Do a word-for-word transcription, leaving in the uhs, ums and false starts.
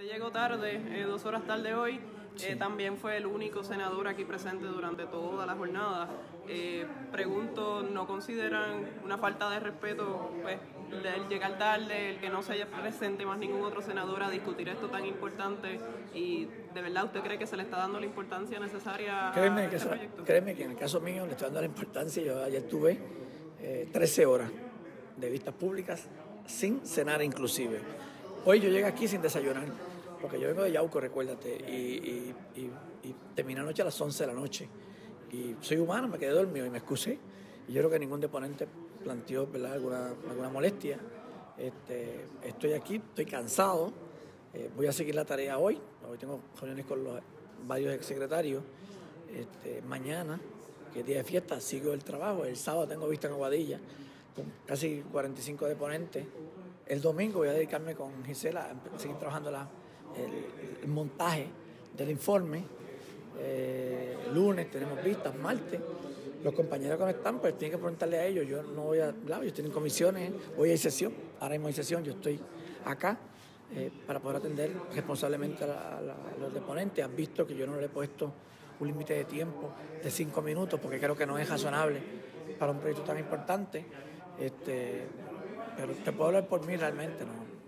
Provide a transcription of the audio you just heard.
Usted llegó tarde, eh, dos horas tarde hoy. Sí. Eh, también fue el único senador aquí presente durante toda la jornada. Eh, pregunto, ¿no consideran una falta de respeto pues, el llegar tarde, el que no se haya presente más ningún otro senador a discutir esto tan importante? ¿Y de verdad usted cree que se le está dando la importancia necesaria Créeme a que, este esa, proyecto? créeme que en el caso mío le estoy dando la importancia. Yo ayer tuve eh, trece horas de vistas públicas sin cenar inclusive. Hoy yo llegué aquí sin desayunar, porque yo vengo de Yauco, recuérdate, y, y, y, y terminé anoche a las once de la noche. Y soy humano, me quedé dormido y me excusé. Y yo creo que ningún deponente planteó, ¿verdad?, alguna, alguna molestia. Este, estoy aquí, estoy cansado, eh, voy a seguir la tarea hoy. Hoy tengo reuniones con los, varios exsecretarios. Este, mañana, que es día de fiesta, sigo el trabajo. El sábado tengo vista en Aguadilla con casi cuarenta y cinco deponentes. El domingo voy a dedicarme con Gisela a seguir trabajando la, el, el montaje del informe. Eh, lunes tenemos vistas, martes. Los compañeros que no están, pues tienen que preguntarle a ellos. Yo no voy a hablar, ellos tienen comisiones, hoy hay sesión, ahora mismo hay sesión, yo estoy acá eh, para poder atender responsablemente a, la, a, la, a los deponentes. Han visto que yo no le he puesto un límite de tiempo de cinco minutos porque creo que no es razonable para un proyecto tan importante. Este, pero te puedo hablar por mí realmente, ¿no?